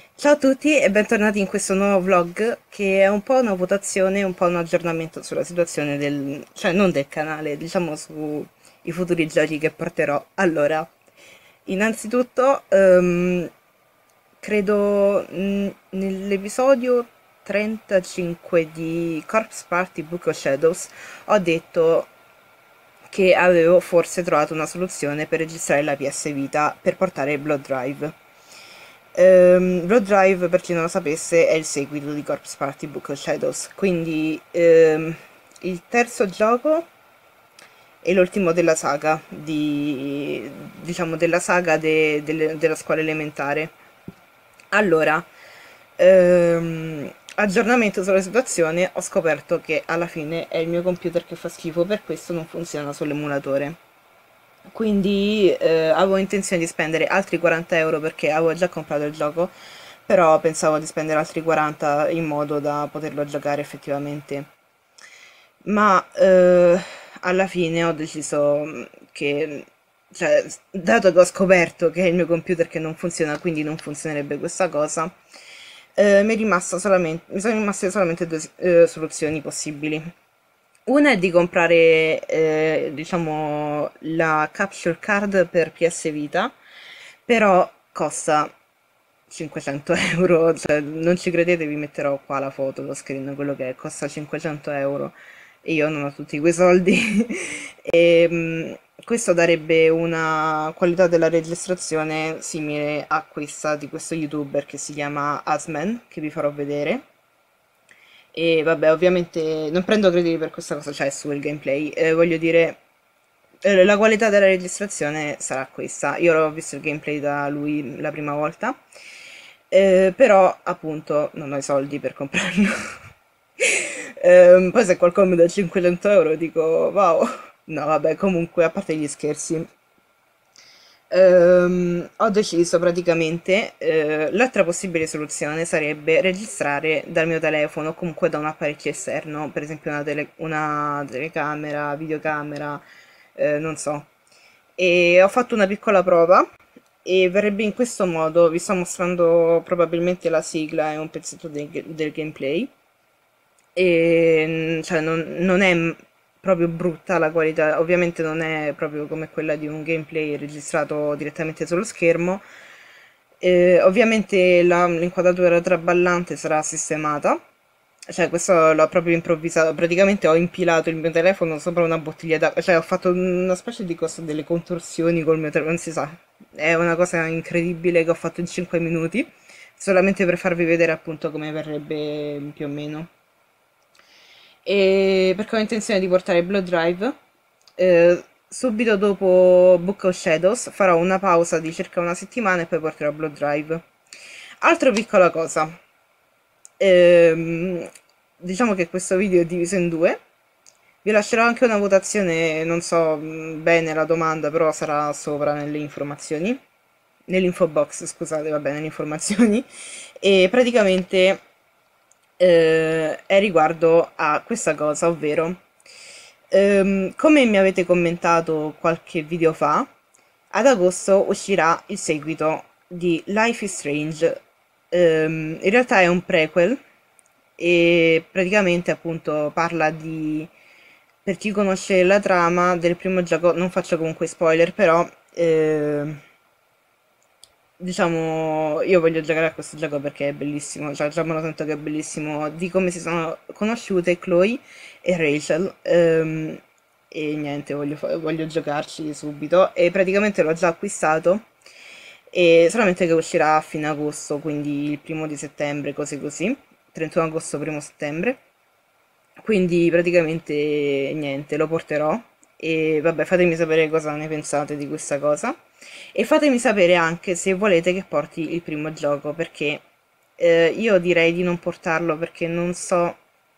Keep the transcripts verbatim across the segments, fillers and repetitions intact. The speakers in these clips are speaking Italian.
Ciao a tutti e bentornati in questo nuovo vlog che è un po' una votazione, un po' un aggiornamento sulla situazione del, cioè non del canale, diciamo sui futuri giochi che porterò. Allora, innanzitutto, ehm, credo mh, nell'episodio trentacinque di Corpse Party Book of Shadows ho detto che avevo forse trovato una soluzione per registrare la P S Vita per portare Blood Drive. Ehm, Blood Drive, per chi non lo sapesse, è il seguito di Corpse Party Book of Shadows, quindi ehm, il terzo gioco e l'ultimo della saga, di, diciamo della saga de- delle- della scuola elementare. Allora, ehm, aggiornamento sulla situazione, ho scoperto che alla fine è il mio computer che fa schifo, per questo non funziona sull'emulatore. Quindi eh, avevo intenzione di spendere altri quaranta euro perché avevo già comprato il gioco, però pensavo di spendere altri quaranta in modo da poterlo giocare effettivamente. Ma eh, alla fine ho deciso mm, che, cioè, s- dato che ho scoperto che è il mio computer che non funziona, quindi non funzionerebbe questa cosa, eh, mi è rimasta solamente, mi sono rimaste solamente due eh, soluzioni possibili. Una è di comprare, eh, diciamo, la capture card per P S Vita, però costa cinquecento euro, cioè non ci credete, vi metterò qua la foto, lo screen, quello che è, costa cinquecento euro e io non ho tutti quei soldi. E, mh, questo darebbe una qualità della registrazione simile a questa di questo youtuber che si chiama Asman, che vi farò vedere. E vabbè, ovviamente non prendo crediti per questa cosa, cioè sul gameplay. Eh, voglio dire, eh, la qualità della registrazione sarà questa. Io l'ho visto il gameplay da lui la prima volta, eh, però appunto non ho i soldi per comprarlo. Ehm, poi se qualcuno mi dà cinquecento euro dico wow. No, vabbè, comunque, a parte gli scherzi. Ehm, ho deciso praticamente, eh, l'altra possibile soluzione sarebbe registrare dal mio telefono o comunque da un apparecchio esterno, per esempio una, tele- una telecamera, videocamera, eh, non so. E ho fatto una piccola prova e verrebbe in questo modo, vi sto mostrando probabilmente la sigla e un pezzetto del, del gameplay e mm, cioè non, non è m- proprio brutta la qualità, ovviamente non è proprio come quella di un gameplay registrato direttamente sullo schermo. Eh, ovviamente la- l'inquadratura traballante sarà sistemata, cioè questo l'ho proprio improvvisato, praticamente ho impilato il mio telefono sopra una bottiglia d'acqua, cioè ho fatto una specie di cosa, delle contorsioni col mio telefono, non si sa, è una cosa incredibile che ho fatto in cinque minuti, solamente per farvi vedere appunto come verrebbe più o meno. E perché ho intenzione di portare Blood Drive. Eh, subito dopo Book of Shadows farò una pausa di circa una settimana e poi porterò Blood Drive. Altra piccola cosa. Ehm, diciamo che questo video è diviso in due. Vi lascerò anche una votazione, non so mh, bene la domanda, però sarà sopra nelle informazioni. Nell'info box, scusate, va bene, nelle informazioni. E praticamente eh, è riguardo a questa cosa, ovvero, ehm, come mi avete commentato qualche video fa, ad agosto uscirà il seguito di Life is Strange. Ehm, in realtà è un prequel e praticamente appunto parla di, per chi conosce la trama del primo gioco, non faccio comunque spoiler, però ehm, diciamo, io voglio giocare a questo gioco perché è bellissimo, cioè già me lo sento che è bellissimo, di come si sono conosciute Chloe e Rachel, ehm, e niente, voglio, fa- voglio giocarci subito, e praticamente l'ho già acquistato, e solamente che uscirà a fine agosto, quindi il primo di settembre, cose così, trentuno agosto, primo settembre, quindi praticamente niente, lo porterò e vabbè, fatemi sapere cosa ne pensate di questa cosa. E fatemi sapere anche se volete che porti il primo gioco, perché eh, io direi di non portarlo perché non so,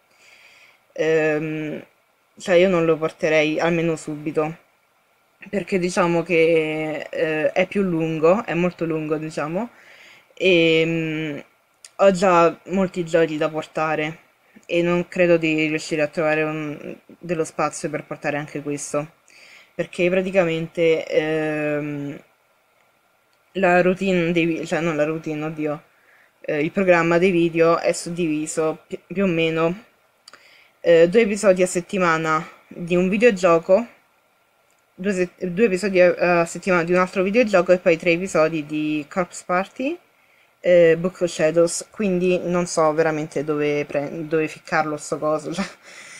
ehm, cioè io non lo porterei almeno subito, perché diciamo che eh, è più lungo, è molto lungo, diciamo, e mm, ho già molti giochi da portare e non credo di riuscire a trovare un- dello spazio per portare anche questo, perché praticamente ehm, la routine devi, cioè non la routine, oddio. eh, il programma dei video è suddiviso pi- più o meno eh, due episodi a settimana di un videogioco, due, se- due episodi a, a settimana di un altro videogioco e poi tre episodi di Corpse Party, eh, Book of Shadows, quindi non so veramente dove, pre- dove ficcarlo sto coso. Cioè.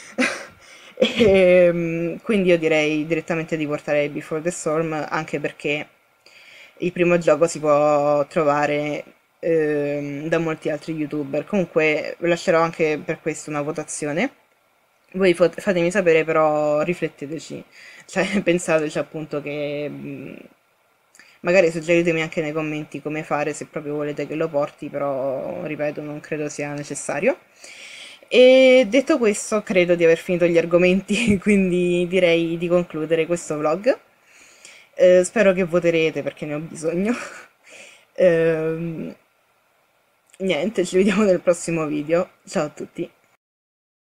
E, quindi io direi direttamente di portare Before the Storm, anche perché il primo gioco si può trovare ehm, da molti altri youtuber. Comunque lascerò anche per questo una votazione. Voi fot- fatemi sapere, però rifletteteci, cioè pensateci appunto che mh, magari suggeritemi anche nei commenti come fare se proprio volete che lo porti, però ripeto, non credo sia necessario. E detto questo, credo di aver finito gli argomenti, quindi direi di concludere questo vlog. Eh, spero che voterete perché ne ho bisogno. Ehm, niente, ci vediamo nel prossimo video. Ciao a tutti.